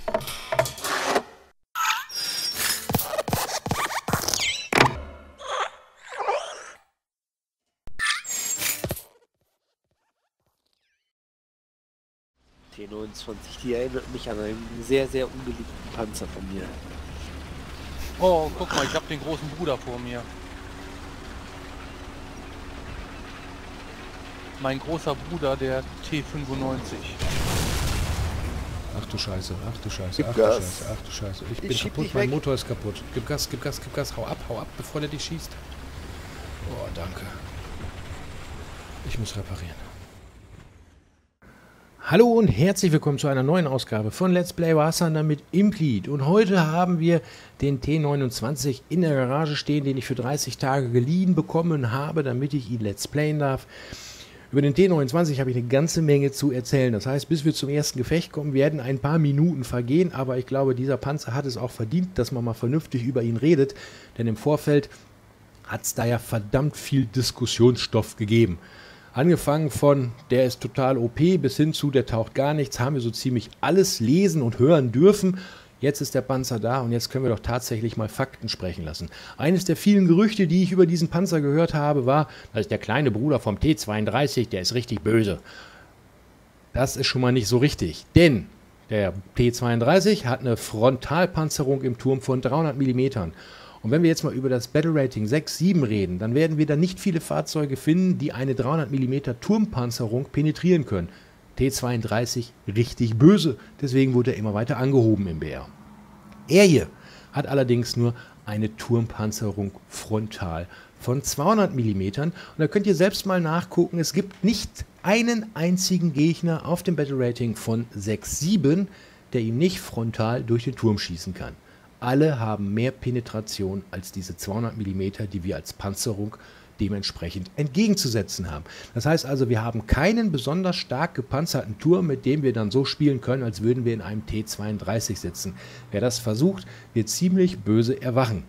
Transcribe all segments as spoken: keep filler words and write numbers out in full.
T neunundzwanzig, die erinnert mich an einen sehr, sehr ungeliebten Panzer von mir. Oh, guck mal, ich habe den großen Bruder vor mir. Mein großer Bruder, der T fünfundneunzig. Ach du Scheiße, ach du Scheiße, Gib ach du Gas. Scheiße, ach du Scheiße. Ich, Ich bin schieb kaputt, dich mein weg. Motor ist kaputt. Gib Gas, gib Gas, gib Gas, hau ab, hau ab, bevor der dich schießt. Oh, danke. Ich muss reparieren. Hallo und herzlich willkommen zu einer neuen Ausgabe von Let's Play War Thunder mit Implete. Und heute haben wir den T neunundzwanzig in der Garage stehen, den ich für dreißig Tage geliehen bekommen habe, damit ich ihn Let's Playen darf. Über den T neunundzwanzig habe ich eine ganze Menge zu erzählen. Das heißt, bis wir zum ersten Gefecht kommen, werden ein paar Minuten vergehen. Aber ich glaube, dieser Panzer hat es auch verdient, dass man mal vernünftig über ihn redet. Denn im Vorfeld hat es da ja verdammt viel Diskussionsstoff gegeben. Angefangen von, der ist total O P, bis hin zu, der taucht gar nichts, haben wir so ziemlich alles lesen und hören dürfen. Jetzt ist der Panzer da und jetzt können wir doch tatsächlich mal Fakten sprechen lassen. Eines der vielen Gerüchte, die ich über diesen Panzer gehört habe, war, das ist der kleine Bruder vom T zweiunddreißig, der ist richtig böse. Das ist schon mal nicht so richtig, denn der T zweiunddreißig hat eine Frontalpanzerung im Turm von dreihundert Millimeter. Und wenn wir jetzt mal über das Battle Rating sechs sieben reden, dann werden wir da nicht viele Fahrzeuge finden, die eine dreihundert Millimeter Turmpanzerung penetrieren können. T zweiunddreißig richtig böse, deswegen wurde er immer weiter angehoben im B R. Er hier hat allerdings nur eine Turmpanzerung frontal von zweihundert Millimeter. Und da könnt ihr selbst mal nachgucken, es gibt nicht einen einzigen Gegner auf dem Battle Rating von sechs sieben, der ihm nicht frontal durch den Turm schießen kann. Alle haben mehr Penetration als diese zweihundert Millimeter, die wir als Panzerung dementsprechend entgegenzusetzen haben. Das heißt also, wir haben keinen besonders stark gepanzerten Turm, mit dem wir dann so spielen können, als würden wir in einem T zweiunddreißig sitzen. Wer das versucht, wird ziemlich böse erwachen.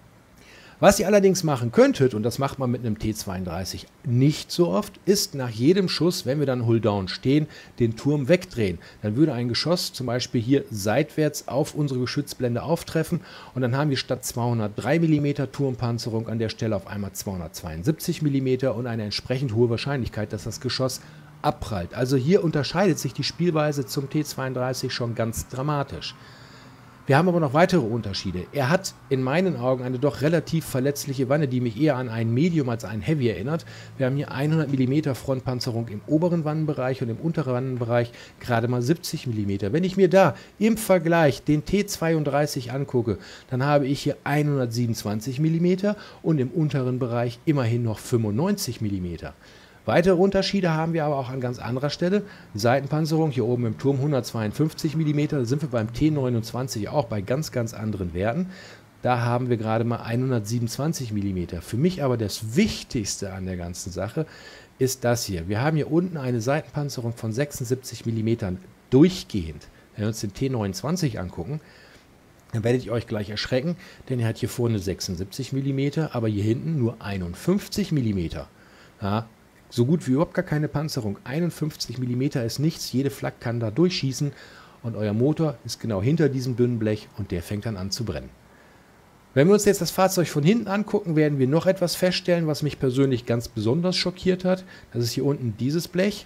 Was ihr allerdings machen könntet, und das macht man mit einem T zweiunddreißig nicht so oft, ist nach jedem Schuss, wenn wir dann Hull-Down stehen, den Turm wegdrehen. Dann würde ein Geschoss zum Beispiel hier seitwärts auf unsere Geschützblende auftreffen und dann haben wir statt zweihundertdrei Millimeter Turmpanzerung an der Stelle auf einmal zweihundertzweiundsiebzig Millimeter und eine entsprechend hohe Wahrscheinlichkeit, dass das Geschoss abprallt. Also hier unterscheidet sich die Spielweise zum T zweiunddreißig schon ganz dramatisch. Wir haben aber noch weitere Unterschiede. Er hat in meinen Augen eine doch relativ verletzliche Wanne, die mich eher an einen Medium als einen Heavy erinnert. Wir haben hier hundert Millimeter Frontpanzerung im oberen Wannenbereich und im unteren Wannenbereich gerade mal siebzig Millimeter. Wenn ich mir da im Vergleich den T zweiunddreißig angucke, dann habe ich hier hundertsiebenundzwanzig Millimeter und im unteren Bereich immerhin noch fünfundneunzig Millimeter. Weitere Unterschiede haben wir aber auch an ganz anderer Stelle. Seitenpanzerung hier oben im Turm hundertzweiundfünfzig Millimeter, da sind wir beim T neunundzwanzig auch bei ganz, ganz anderen Werten. Da haben wir gerade mal hundertsiebenundzwanzig Millimeter. Für mich aber das Wichtigste an der ganzen Sache ist das hier. Wir haben hier unten eine Seitenpanzerung von sechsundsiebzig Millimeter durchgehend. Wenn wir uns den T neunundzwanzig angucken, dann werdet ihr euch gleich erschrecken, denn er hat hier vorne sechsundsiebzig Millimeter, aber hier hinten nur einundfünfzig Millimeter. Ja, so gut wie überhaupt gar keine Panzerung. einundfünfzig Millimeter ist nichts, jede Flak kann da durchschießen und euer Motor ist genau hinter diesem dünnen Blech und der fängt dann an zu brennen. Wenn wir uns jetzt das Fahrzeug von hinten angucken, werden wir noch etwas feststellen, was mich persönlich ganz besonders schockiert hat. Das ist hier unten dieses Blech,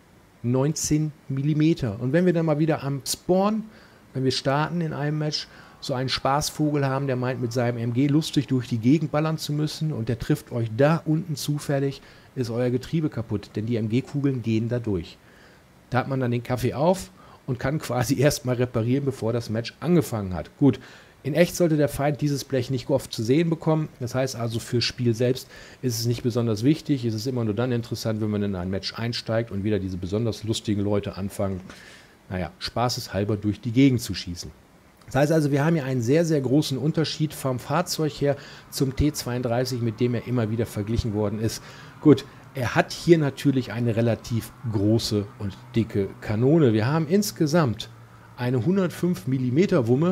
neunzehn Millimeter. Und wenn wir dann mal wieder am Spawn, wenn wir starten in einem Match, so einen Spaßvogel haben, der meint mit seinem M G lustig durch die Gegend ballern zu müssen und der trifft euch da unten zufällig, ist euer Getriebe kaputt, denn die M G-Kugeln gehen da durch. Da hat man dann den Kaffee auf und kann quasi erstmal reparieren, bevor das Match angefangen hat. Gut, in echt sollte der Feind dieses Blech nicht oft zu sehen bekommen. Das heißt also, fürs Spiel selbst ist es nicht besonders wichtig. Es ist immer nur dann interessant, wenn man in ein Match einsteigt und wieder diese besonders lustigen Leute anfangen, naja, spaßeshalber durch die Gegend zu schießen. Das heißt also, wir haben hier einen sehr, sehr großen Unterschied vom Fahrzeug her zum T zweiunddreißig, mit dem er immer wieder verglichen worden ist. Gut, er hat hier natürlich eine relativ große und dicke Kanone. Wir haben insgesamt eine hundertfünf Millimeter Wumme,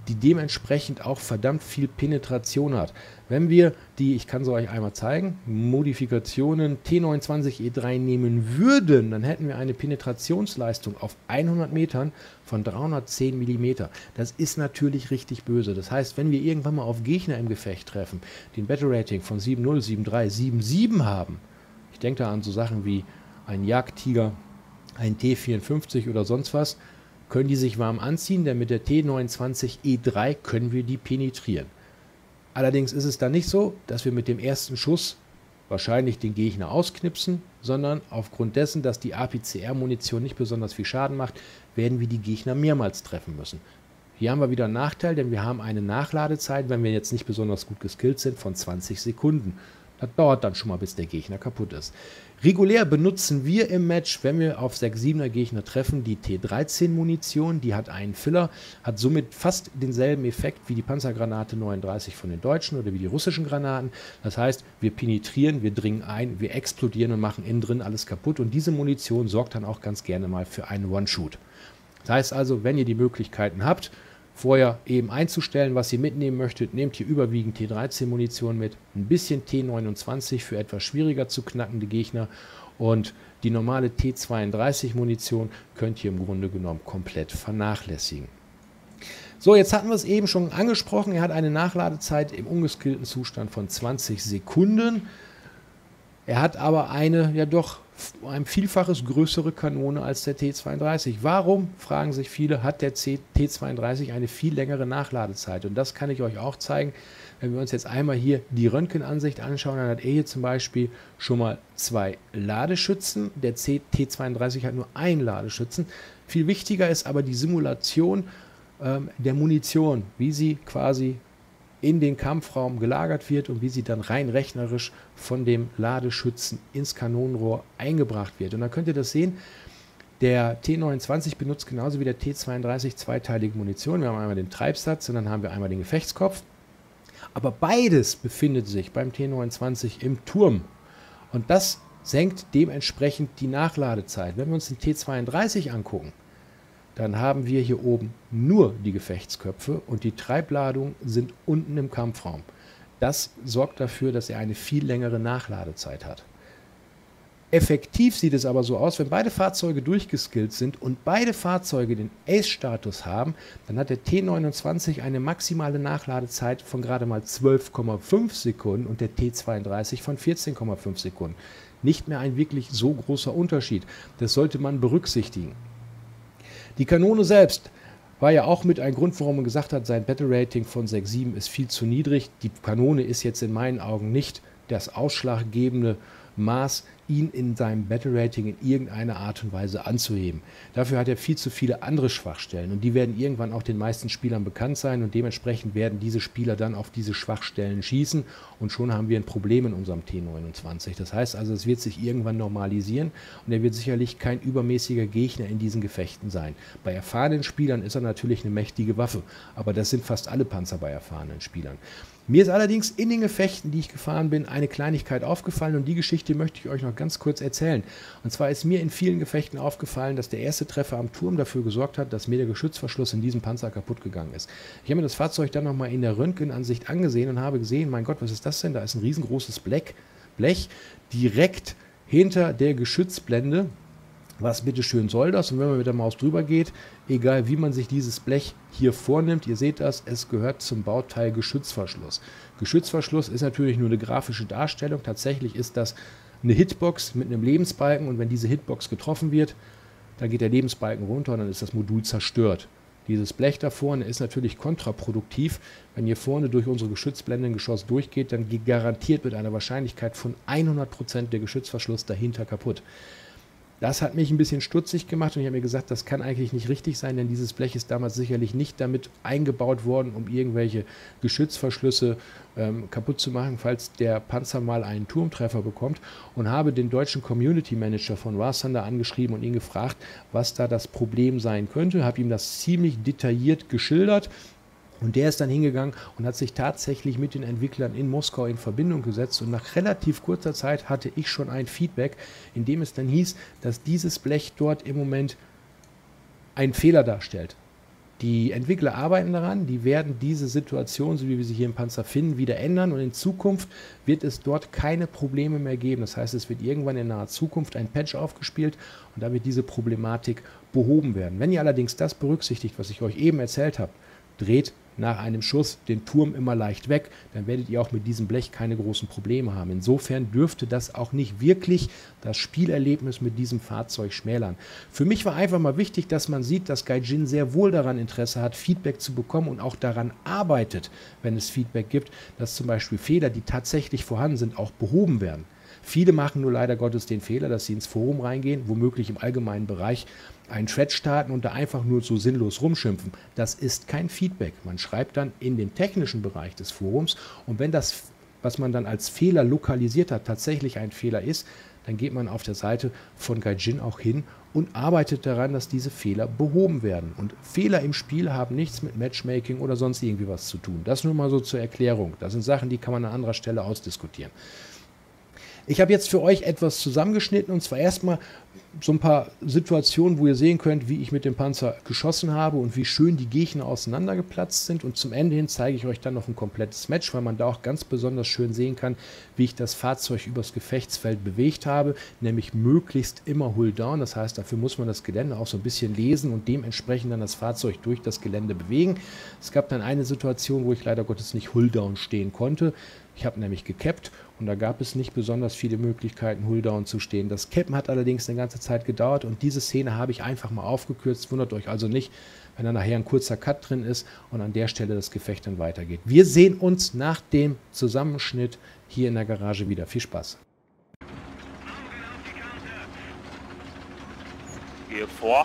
die dementsprechend auch verdammt viel Penetration hat. Wenn wir die, ich kann sie euch einmal zeigen, Modifikationen T neunundzwanzig E drei nehmen würden, dann hätten wir eine Penetrationsleistung auf hundert Metern von dreihundertzehn Millimeter. Das ist natürlich richtig böse. Das heißt, wenn wir irgendwann mal auf Gegner im Gefecht treffen, die ein Battle Rating von sieben null, sieben drei, sieben sieben haben, ich denke da an so Sachen wie ein Jagdtiger, ein T vierundfünfzig oder sonst was, können die sich warm anziehen, denn mit der T neunundzwanzig E drei können wir die penetrieren. Allerdings ist es dann nicht so, dass wir mit dem ersten Schuss wahrscheinlich den Gegner ausknipsen, sondern aufgrund dessen, dass die A P C R-Munition nicht besonders viel Schaden macht, werden wir die Gegner mehrmals treffen müssen. Hier haben wir wieder einen Nachteil, denn wir haben eine Nachladezeit, wenn wir jetzt nicht besonders gut geskillt sind, von zwanzig Sekunden. Das dauert dann schon mal, bis der Gegner kaputt ist. Regulär benutzen wir im Match, wenn wir auf sechs siebener Gegner treffen, die T dreizehn Munition. Die hat einen Filler, hat somit fast denselben Effekt wie die Panzergranate neununddreißig von den Deutschen oder wie die russischen Granaten. Das heißt, wir penetrieren, wir dringen ein, wir explodieren und machen innen drin alles kaputt. Und diese Munition sorgt dann auch ganz gerne mal für einen One-Shoot. Das heißt also, wenn ihr die Möglichkeiten habt, vorher eben einzustellen, was ihr mitnehmen möchtet, nehmt hier überwiegend T dreizehn Munition mit, ein bisschen T neunundzwanzig für etwas schwieriger zu knackende Gegner und die normale T zweiunddreißig Munition könnt ihr im Grunde genommen komplett vernachlässigen. So, jetzt hatten wir es eben schon angesprochen, er hat eine Nachladezeit im ungeskillten Zustand von zwanzig Sekunden. Er hat aber eine, ja doch, ein Vielfaches größere Kanone als der T zweiunddreißig. Warum, fragen sich viele, hat der T zweiunddreißig eine viel längere Nachladezeit? Und das kann ich euch auch zeigen. Wenn wir uns jetzt einmal hier die Röntgenansicht anschauen, dann hat er hier zum Beispiel schon mal zwei Ladeschützen. Der T zweiunddreißig hat nur einen Ladeschützen. Viel wichtiger ist aber die Simulation ähm, der Munition, wie sie quasi in den Kampfraum gelagert wird und wie sie dann rein rechnerisch von dem Ladeschützen ins Kanonenrohr eingebracht wird. Und da könnt ihr das sehen, der T neunundzwanzig benutzt genauso wie der T zweiunddreißig zweiteilige Munition. Wir haben einmal den Treibsatz und dann haben wir einmal den Gefechtskopf. Aber beides befindet sich beim T neunundzwanzig im Turm. Und das senkt dementsprechend die Nachladezeit. Wenn wir uns den T zweiunddreißig angucken, dann haben wir hier oben nur die Gefechtsköpfe und die Treibladungen sind unten im Kampfraum. Das sorgt dafür, dass er eine viel längere Nachladezeit hat. Effektiv sieht es aber so aus, wenn beide Fahrzeuge durchgeskillt sind und beide Fahrzeuge den Ace-Status haben, dann hat der T neunundzwanzig eine maximale Nachladezeit von gerade mal zwölf Komma fünf Sekunden und der T zweiunddreißig von vierzehn Komma fünf Sekunden. Nicht mehr ein wirklich so großer Unterschied. Das sollte man berücksichtigen. Die Kanone selbst war ja auch mit ein Grund, warum man gesagt hat, sein Battle Rating von sechs Komma sieben ist viel zu niedrig. Die Kanone ist jetzt in meinen Augen nicht das ausschlaggebende Maß, ihn in seinem Battle Rating in irgendeiner Art und Weise anzuheben. Dafür hat er viel zu viele andere Schwachstellen und die werden irgendwann auch den meisten Spielern bekannt sein und dementsprechend werden diese Spieler dann auf diese Schwachstellen schießen und schon haben wir ein Problem in unserem T neunundzwanzig. Das heißt also, es wird sich irgendwann normalisieren und er wird sicherlich kein übermäßiger Gegner in diesen Gefechten sein. Bei erfahrenen Spielern ist er natürlich eine mächtige Waffe, aber das sind fast alle Panzer bei erfahrenen Spielern. Mir ist allerdings in den Gefechten, die ich gefahren bin, eine Kleinigkeit aufgefallen und die Geschichte möchte ich euch noch ganz kurz erzählen. Und zwar ist mir in vielen Gefechten aufgefallen, dass der erste Treffer am Turm dafür gesorgt hat, dass mir der Geschützverschluss in diesem Panzer kaputt gegangen ist. Ich habe mir das Fahrzeug dann nochmal in der Röntgenansicht angesehen und habe gesehen, mein Gott, was ist das denn? Da ist ein riesengroßes Blech, Blech direkt hinter der Geschützblende. Was bitteschön soll das? Und wenn man mit der Maus drüber geht, egal wie man sich dieses Blech hier vornimmt, ihr seht das, es gehört zum Bauteil Geschützverschluss. Geschützverschluss ist natürlich nur eine grafische Darstellung. Tatsächlich ist das eine Hitbox mit einem Lebensbalken und wenn diese Hitbox getroffen wird, dann geht der Lebensbalken runter und dann ist das Modul zerstört. Dieses Blech da vorne ist natürlich kontraproduktiv. Wenn hier vorne durch unsere Geschützblende ein Geschoss durchgeht, dann geht garantiert mit einer Wahrscheinlichkeit von hundert Prozent der Geschützverschluss dahinter kaputt. Das hat mich ein bisschen stutzig gemacht und ich habe mir gesagt, das kann eigentlich nicht richtig sein, denn dieses Blech ist damals sicherlich nicht damit eingebaut worden, um irgendwelche Geschützverschlüsse ähm, kaputt zu machen, falls der Panzer mal einen Turmtreffer bekommt, und habe den deutschen Community Manager von War Thunder angeschrieben und ihn gefragt, was da das Problem sein könnte, habe ihm das ziemlich detailliert geschildert. Und der ist dann hingegangen und hat sich tatsächlich mit den Entwicklern in Moskau in Verbindung gesetzt. Und nach relativ kurzer Zeit hatte ich schon ein Feedback, in dem es dann hieß, dass dieses Blech dort im Moment einen Fehler darstellt. Die Entwickler arbeiten daran, die werden diese Situation, so wie wir sie hier im Panzer finden, wieder ändern und in Zukunft wird es dort keine Probleme mehr geben. Das heißt, es wird irgendwann in naher Zukunft ein Patch aufgespielt und da wird diese Problematik behoben werden. Wenn ihr allerdings das berücksichtigt, was ich euch eben erzählt habe, dreht nach einem Schuss den Turm immer leicht weg, dann werdet ihr auch mit diesem Blech keine großen Probleme haben. Insofern dürfte das auch nicht wirklich das Spielerlebnis mit diesem Fahrzeug schmälern. Für mich war einfach mal wichtig, dass man sieht, dass Gaijin sehr wohl daran Interesse hat, Feedback zu bekommen und auch daran arbeitet, wenn es Feedback gibt, dass zum Beispiel Fehler, die tatsächlich vorhanden sind, auch behoben werden. Viele machen nur leider Gottes den Fehler, dass sie ins Forum reingehen, womöglich im allgemeinen Bereich einen Thread starten und da einfach nur so sinnlos rumschimpfen. Das ist kein Feedback. Man schreibt dann in den technischen Bereich des Forums und wenn das, was man dann als Fehler lokalisiert hat, tatsächlich ein Fehler ist, dann geht man auf der Seite von Gaijin auch hin und arbeitet daran, dass diese Fehler behoben werden. Und Fehler im Spiel haben nichts mit Matchmaking oder sonst irgendwie was zu tun. Das nur mal so zur Erklärung. Das sind Sachen, die kann man an anderer Stelle ausdiskutieren. Ich habe jetzt für euch etwas zusammengeschnitten und zwar erstmal so ein paar Situationen, wo ihr sehen könnt, wie ich mit dem Panzer geschossen habe und wie schön die Gegner auseinandergeplatzt sind. Und zum Ende hin zeige ich euch dann noch ein komplettes Match, weil man da auch ganz besonders schön sehen kann, wie ich das Fahrzeug übers Gefechtsfeld bewegt habe, nämlich möglichst immer Hull Down. Das heißt, dafür muss man das Gelände auch so ein bisschen lesen und dementsprechend dann das Fahrzeug durch das Gelände bewegen. Es gab dann eine Situation, wo ich leider Gottes nicht Hull Down stehen konnte. Ich habe nämlich gekappt und da gab es nicht besonders viele Möglichkeiten, Hulldown zu stehen. Das Cappen hat allerdings eine ganze Zeit gedauert und diese Szene habe ich einfach mal aufgekürzt. Wundert euch also nicht, wenn da nachher ein kurzer Cut drin ist und an der Stelle das Gefecht dann weitergeht. Wir sehen uns nach dem Zusammenschnitt hier in der Garage wieder. Viel Spaß. Gehe vor.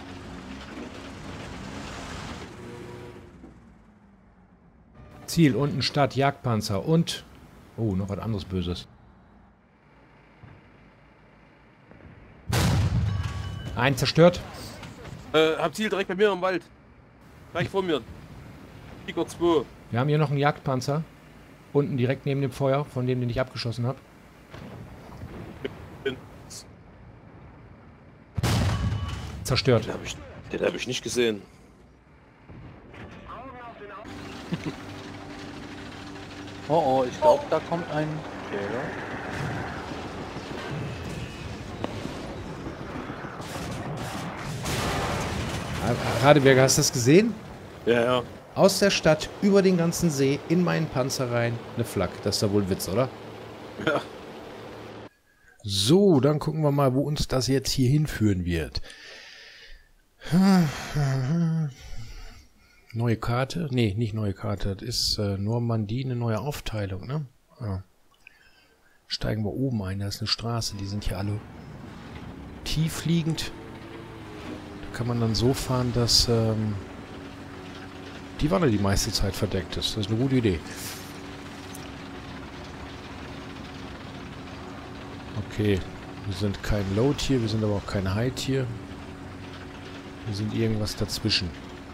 Ziel unten Stadt, Jagdpanzer und... Oh, noch was anderes Böses. Ein zerstört. Äh, hab Ziel direkt bei mir im Wald. Gleich vor mir. Tiger zwei. Wir haben hier noch einen Jagdpanzer. Unten direkt neben dem Feuer, von dem den ich abgeschossen habe. Zerstört. Den habe ich, den hab ich nicht gesehen. Oh oh, ich glaube, da kommt ein Jäger. Radeberger, hast du das gesehen? Ja, ja. Aus der Stadt, über den ganzen See, in meinen Panzer rein, eine Flak. Das ist ja wohl ein Witz, oder? Ja. So, dann gucken wir mal, wo uns das jetzt hier hinführen wird. Neue Karte? Nee, nicht neue Karte. Das ist äh, Normandie, eine neue Aufteilung, ne? Ja. Steigen wir oben ein, da ist eine Straße, die sind hier alle tiefliegend. Da kann man dann so fahren, dass ähm, die Wanne die meiste Zeit verdeckt ist. Das ist eine gute Idee. Okay, wir sind kein Low-Tier, wir sind aber auch kein High-Tier. Wir sind irgendwas dazwischen.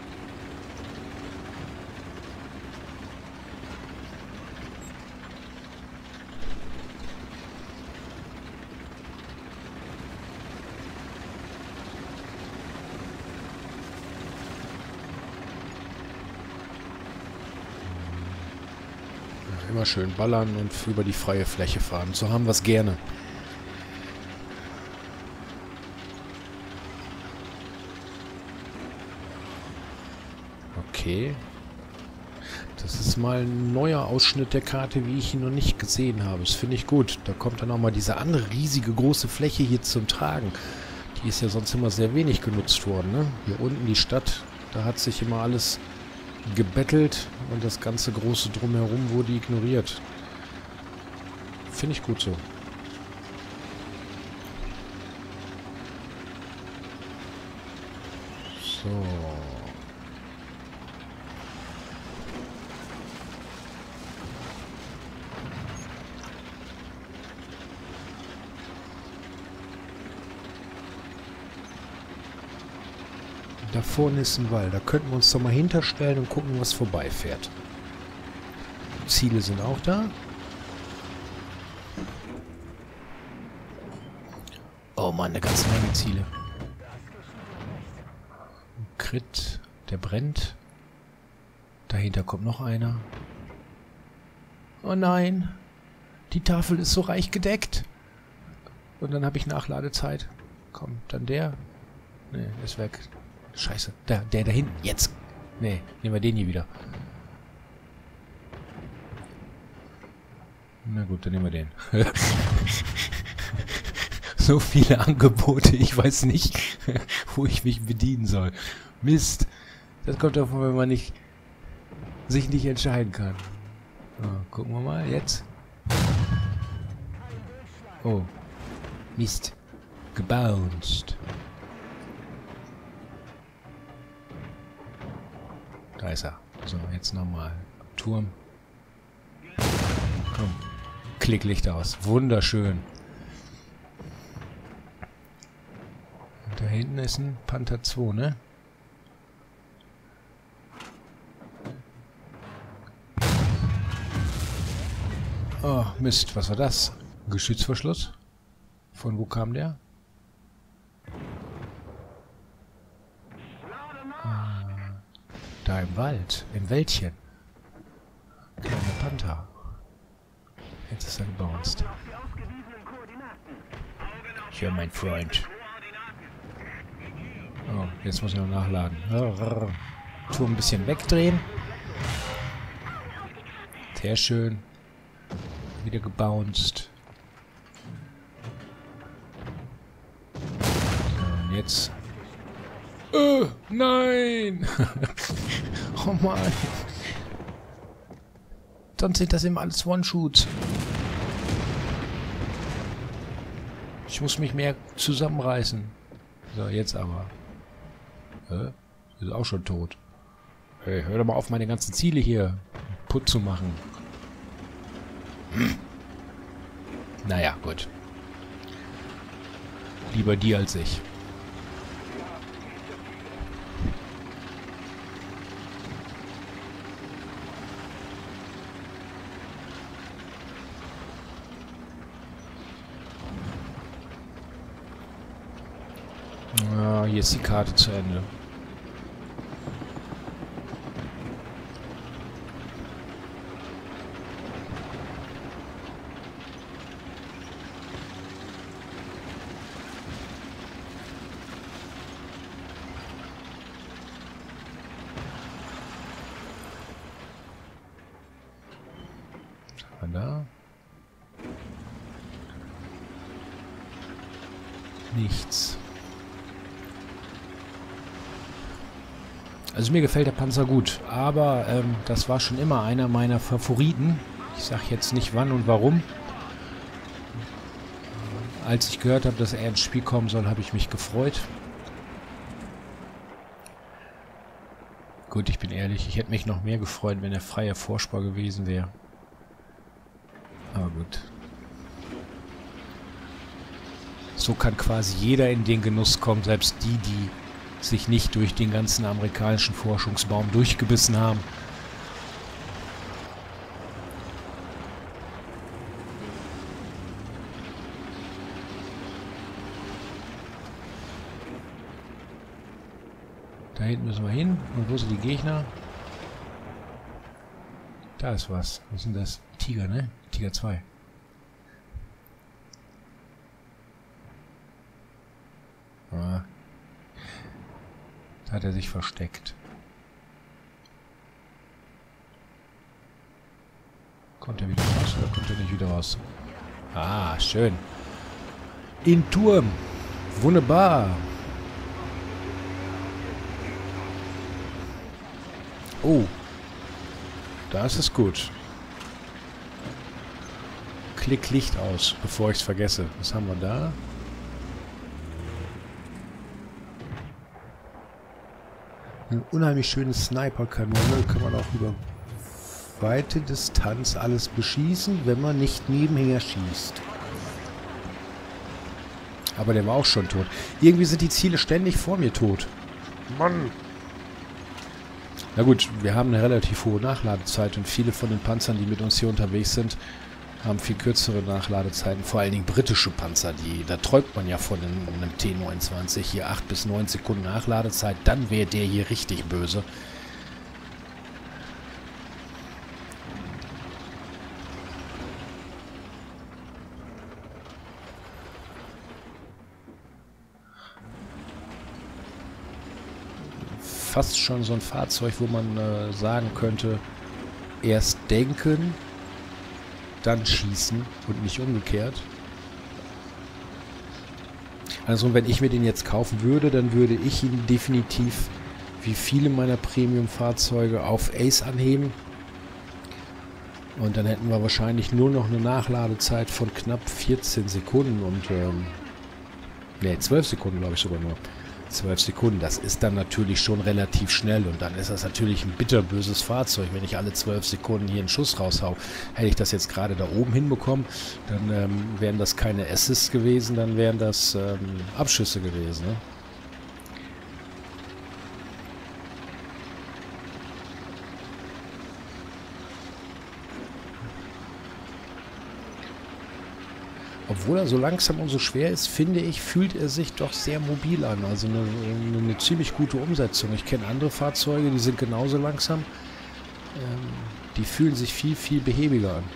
Immer schön ballern und über die freie Fläche fahren. So haben wir es gerne. Okay. Das ist mal ein neuer Ausschnitt der Karte, wie ich ihn noch nicht gesehen habe. Das finde ich gut. Da kommt dann auch mal diese andere riesige große Fläche hier zum Tragen. Die ist ja sonst immer sehr wenig genutzt worden, ne? Hier unten die Stadt, da hat sich immer alles gebettelt und das ganze große Drumherum wurde ignoriert. Finde ich gut so. So. Da vorne ist ein Wald. Da könnten wir uns doch mal hinterstellen und gucken, was vorbeifährt. Ziele sind auch da. Oh Mann, eine ganze Menge Ziele. Crit, der brennt. Dahinter kommt noch einer. Oh nein. Die Tafel ist so reich gedeckt. Und dann habe ich Nachladezeit. Komm, dann der. Nee, ist weg. Scheiße. Der, der da hinten. Jetzt. Nee, nehmen wir den hier wieder. Na gut, dann nehmen wir den. So viele Angebote. Ich weiß nicht, wo ich mich bedienen soll. Mist. Das kommt davon, wenn man nicht sich nicht entscheiden kann. So, gucken wir mal. Jetzt. Oh. Mist. Gebounced. Da ist er. So, jetzt nochmal. Turm. Komm. Klicklicht aus. Wunderschön. Und da hinten ist ein Panther zwei, ne? Oh, Mist. Was war das? Geschützverschluss? Von wo kam der? Ah, da im Wald. Im Wäldchen. Kleiner Panther. Jetzt ist er gebounced. Ja, mein Freund. Oh, jetzt muss ich noch nachladen. Turm ein bisschen wegdrehen. Sehr schön. Wieder gebounced. So, und jetzt... Oh, nein! Oh Mann! Sonst sind das immer alles One-Shoots. Ich muss mich mehr zusammenreißen. So, jetzt aber. Hä? Ist auch schon tot. Hey, hör doch mal auf, meine ganzen Ziele hier putt zu machen. Hm. Naja, gut. Lieber die als ich. Ah, hier ist die Karte zu Ende. Da. Nichts. Also mir gefällt der Panzer gut, aber ähm, das war schon immer einer meiner Favoriten. Ich sage jetzt nicht wann und warum. Als ich gehört habe, dass er ins Spiel kommen soll, habe ich mich gefreut. Gut, ich bin ehrlich, ich hätte mich noch mehr gefreut, wenn er freier Vorsprung gewesen wäre. Aber gut. So kann quasi jeder in den Genuss kommen, selbst die, die sich nicht durch den ganzen amerikanischen Forschungsbaum durchgebissen haben. Da hinten müssen wir hin. Und wo sind die Gegner? Da ist was. Was ist denn das? Tiger, ne? Tiger zwei. Ah. Da hat er sich versteckt. Kommt er wieder raus oder kommt er nicht wieder raus? Ah, schön. In Turm. Wunderbar. Oh. Da ist es gut. Klick Licht aus, bevor ich es vergesse. Was haben wir da? Eine unheimlich schöne Sniper-Kanone. Kann man auch über weite Distanz alles beschießen, wenn man nicht nebenher schießt. Aber der war auch schon tot. Irgendwie sind die Ziele ständig vor mir tot. Mann! Na gut, wir haben eine relativ hohe Nachladezeit und viele von den Panzern, die mit uns hier unterwegs sind, haben viel kürzere Nachladezeiten. Vor allen Dingen britische Panzer, die, da träumt man ja von einem, einem T neunundzwanzig. Hier acht bis neun Sekunden Nachladezeit, dann wäre der hier richtig böse. fast schon so ein Fahrzeug, wo man äh, sagen könnte, erst denken, dann schießen und nicht umgekehrt. Also wenn ich mir den jetzt kaufen würde, dann würde ich ihn definitiv, wie viele meiner Premium-Fahrzeuge, auf Ace anheben. Und dann hätten wir wahrscheinlich nur noch eine Nachladezeit von knapp vierzehn Sekunden und, ähm, ne, zwölf Sekunden glaube ich sogar nur. zwölf Sekunden, das ist dann natürlich schon relativ schnell und dann ist das natürlich ein bitterböses Fahrzeug. Wenn ich alle zwölf Sekunden hier einen Schuss raushau, hätte ich das jetzt gerade da oben hinbekommen, dann ähm, wären das keine Assists gewesen, dann wären das ähm, Abschüsse gewesen, ne? Obwohl er so langsam und so schwer ist, finde ich, fühlt er sich doch sehr mobil an. Also eine, eine, eine ziemlich gute Umsetzung. Ich kenne andere Fahrzeuge, die sind genauso langsam. Ähm, die fühlen sich viel, viel behäbiger an.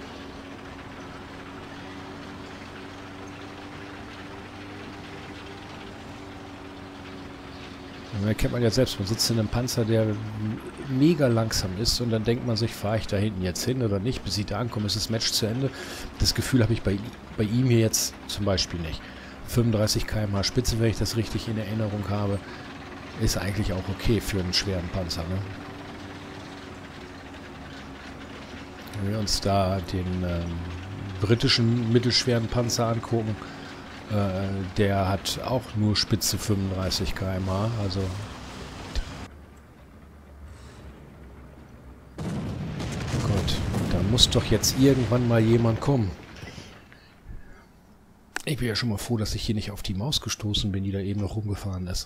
Da kennt man ja selbst, man sitzt in einem Panzer, der mega langsam ist und dann denkt man sich, fahre ich da hinten jetzt hin oder nicht, bis ich da ankomme, ist das Match zu Ende. Das Gefühl habe ich bei, bei ihm hier jetzt zum Beispiel nicht. fünfunddreißig Kilometer pro Stunde Spitze, wenn ich das richtig in Erinnerung habe, ist eigentlich auch okay für einen schweren Panzer, ne? Wenn wir uns da den ähm, britischen mittelschweren Panzer angucken, der hat auch nur Spitze fünfunddreißig Kilometer pro Stunde, also Gott, da muss doch jetzt irgendwann mal jemand kommen. Ich bin ja schon mal froh, dass ich hier nicht auf die Maus gestoßen bin, die da eben noch rumgefahren ist.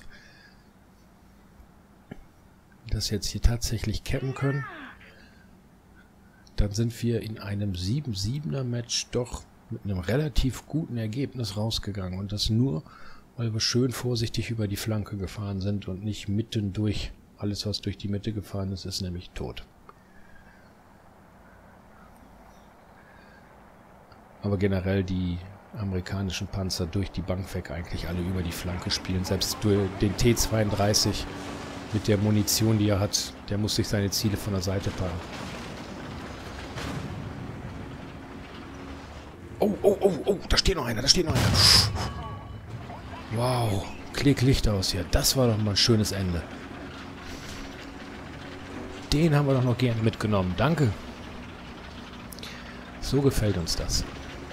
Das jetzt hier tatsächlich cappen können, dann sind wir in einem sieben siebener Match doch mit einem relativ guten Ergebnis rausgegangen. Und das nur, weil wir schön vorsichtig über die Flanke gefahren sind und nicht mitten durch. Alles, was durch die Mitte gefahren ist, ist nämlich tot. Aber generell die amerikanischen Panzer durch die Bank weg eigentlich alle über die Flanke spielen. Selbst durch den T zweiunddreißig mit der Munition, die er hat, der muss sich seine Ziele von der Seite packen. Oh, oh, oh, oh, da steht noch einer, da steht noch einer. Wow, klick Licht aus hier. Das war doch mal ein schönes Ende. Den haben wir doch noch gerne mitgenommen. Danke. So gefällt uns das.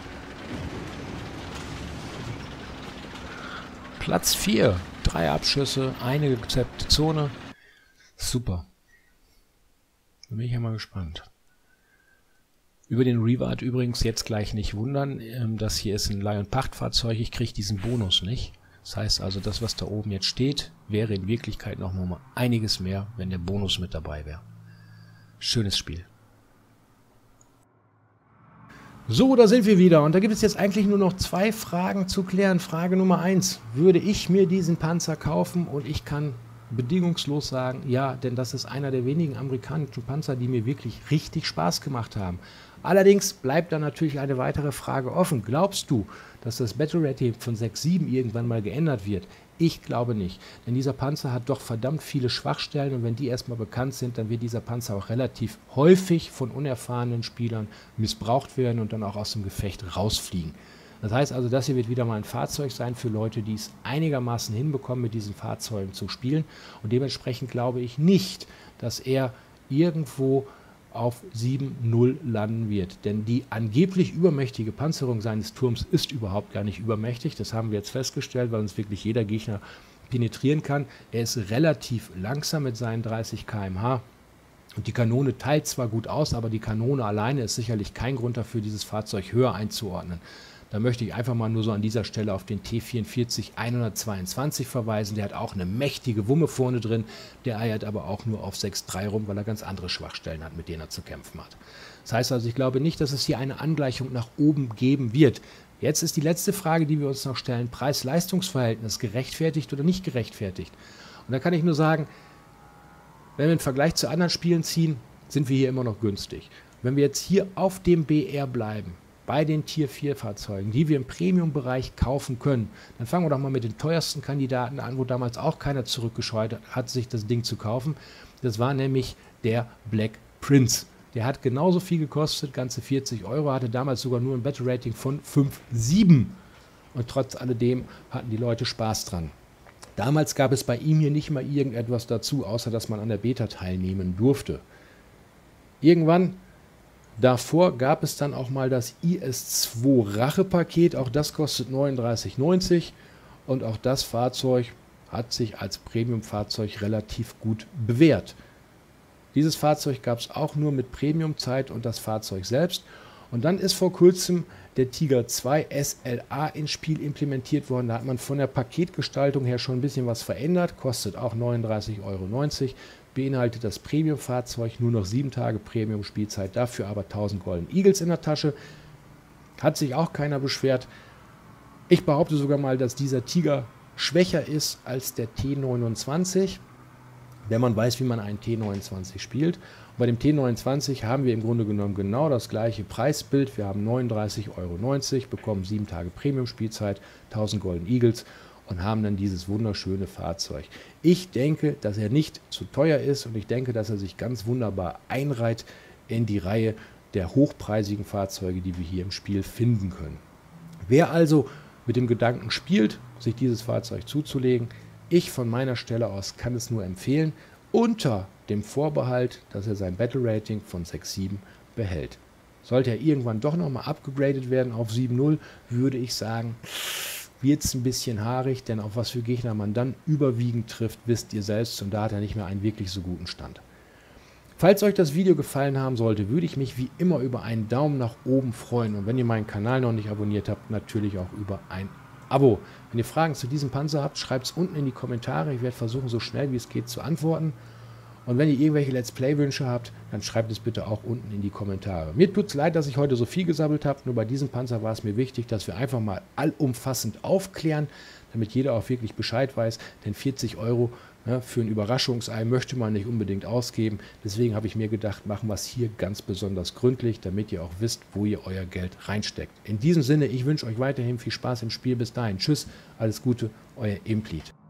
Platz vier. Drei Abschüsse, eine gezappte Zone. Super. Da bin ich ja mal gespannt. Über den Reward übrigens jetzt gleich nicht wundern. Das hier ist ein Leih- und Pachtfahrzeug. Ich kriege diesen Bonus nicht. Das heißt also, das, was da oben jetzt steht, wäre in Wirklichkeit noch mal einiges mehr, wenn der Bonus mit dabei wäre. Schönes Spiel. So, da sind wir wieder. Und da gibt es jetzt eigentlich nur noch zwei Fragen zu klären. Frage Nummer eins. Würde ich mir diesen Panzer kaufen? Und ich kann bedingungslos sagen, ja, denn das ist einer der wenigen amerikanischen Panzer, die mir wirklich richtig Spaß gemacht haben. Allerdings bleibt da natürlich eine weitere Frage offen. Glaubst du, dass das Battle Rating von sechs sieben irgendwann mal geändert wird? Ich glaube nicht, denn dieser Panzer hat doch verdammt viele Schwachstellen und wenn die erstmal bekannt sind, dann wird dieser Panzer auch relativ häufig von unerfahrenen Spielern missbraucht werden und dann auch aus dem Gefecht rausfliegen. Das heißt also, das hier wird wieder mal ein Fahrzeug sein für Leute, die es einigermaßen hinbekommen, mit diesen Fahrzeugen zu spielen. Und dementsprechend glaube ich nicht, dass er irgendwo auf sieben null landen wird. Denn die angeblich übermächtige Panzerung seines Turms ist überhaupt gar nicht übermächtig. Das haben wir jetzt festgestellt, weil uns wirklich jeder Gegner penetrieren kann. Er ist relativ langsam mit seinen dreißig Kilometer pro Stunde. Und die Kanone teilt zwar gut aus, aber die Kanone alleine ist sicherlich kein Grund dafür, dieses Fahrzeug höher einzuordnen. Da möchte ich einfach mal nur so an dieser Stelle auf den T vierundvierzig hundertzweiundzwanzig verweisen. Der hat auch eine mächtige Wumme vorne drin. Der eiert aber auch nur auf sechs drei rum, weil er ganz andere Schwachstellen hat, mit denen er zu kämpfen hat. Das heißt also, ich glaube nicht, dass es hier eine Angleichung nach oben geben wird. Jetzt ist die letzte Frage, die wir uns noch stellen. Preis-Leistungs-Verhältnis, gerechtfertigt oder nicht gerechtfertigt? Und da kann ich nur sagen, wenn wir einen Vergleich zu anderen Spielen ziehen, sind wir hier immer noch günstig. Wenn wir jetzt hier auf dem B R bleiben, bei den Tier vier Fahrzeugen, die wir im Premium-Bereich kaufen können, dann fangen wir doch mal mit den teuersten Kandidaten an, wo damals auch keiner zurückgescheut hat, sich das Ding zu kaufen. Das war nämlich der Black Prince. Der hat genauso viel gekostet, ganze vierzig Euro, hatte damals sogar nur ein Battle Rating von fünf Komma sieben. Und trotz alledem hatten die Leute Spaß dran. Damals gab es bei ihm hier nicht mal irgendetwas dazu, außer dass man an der Beta teilnehmen durfte. Irgendwann davor gab es dann auch mal das I S zwei Rache-Paket, auch das kostet neununddreißig neunzig und auch das Fahrzeug hat sich als Premium-Fahrzeug relativ gut bewährt. Dieses Fahrzeug gab es auch nur mit Premium-Zeit und das Fahrzeug selbst. Und dann ist vor kurzem der Tiger zwei S L A ins Spiel implementiert worden. Da hat man von der Paketgestaltung her schon ein bisschen was verändert, kostet auch neununddreißig neunzig Euro, beinhaltet das Premium-Fahrzeug nur noch sieben Tage Premium-Spielzeit, dafür aber tausend Golden Eagles in der Tasche. Hat sich auch keiner beschwert. Ich behaupte sogar mal, dass dieser Tiger schwächer ist als der T neunundzwanzig, wenn man weiß, wie man einen T neunundzwanzig spielt. Und bei dem T neunundzwanzig haben wir im Grunde genommen genau das gleiche Preisbild. Wir haben neununddreißig neunzig Euro, bekommen sieben Tage Premium-Spielzeit, tausend Golden Eagles und haben dann dieses wunderschöne Fahrzeug. Ich denke, dass er nicht zu teuer ist und ich denke, dass er sich ganz wunderbar einreiht in die Reihe der hochpreisigen Fahrzeuge, die wir hier im Spiel finden können. Wer also mit dem Gedanken spielt, sich dieses Fahrzeug zuzulegen, ich von meiner Stelle aus kann es nur empfehlen, unter dem Vorbehalt, dass er sein Battle Rating von sechs Komma sieben behält. Sollte er irgendwann doch nochmal abgegradet werden auf sieben Komma null, würde ich sagen, wird es ein bisschen haarig, denn auf was für Gegner man dann überwiegend trifft, wisst ihr selbst und da hat er nicht mehr einen wirklich so guten Stand. Falls euch das Video gefallen haben sollte, würde ich mich wie immer über einen Daumen nach oben freuen und wenn ihr meinen Kanal noch nicht abonniert habt, natürlich auch über ein Abo. Wenn ihr Fragen zu diesem Panzer habt, schreibt es unten in die Kommentare. Ich werde versuchen, so schnell wie es geht zu antworten. Und wenn ihr irgendwelche Let's Play-Wünsche habt, dann schreibt es bitte auch unten in die Kommentare. Mir tut es leid, dass ich heute so viel gesammelt habe. Nur bei diesem Panzer war es mir wichtig, dass wir einfach mal allumfassend aufklären, damit jeder auch wirklich Bescheid weiß. Denn vierzig Euro ne, für ein Überraschungsei möchte man nicht unbedingt ausgeben. Deswegen habe ich mir gedacht, machen wir es hier ganz besonders gründlich, damit ihr auch wisst, wo ihr euer Geld reinsteckt. In diesem Sinne, ich wünsche euch weiterhin viel Spaß im Spiel. Bis dahin, tschüss, alles Gute, euer Implid.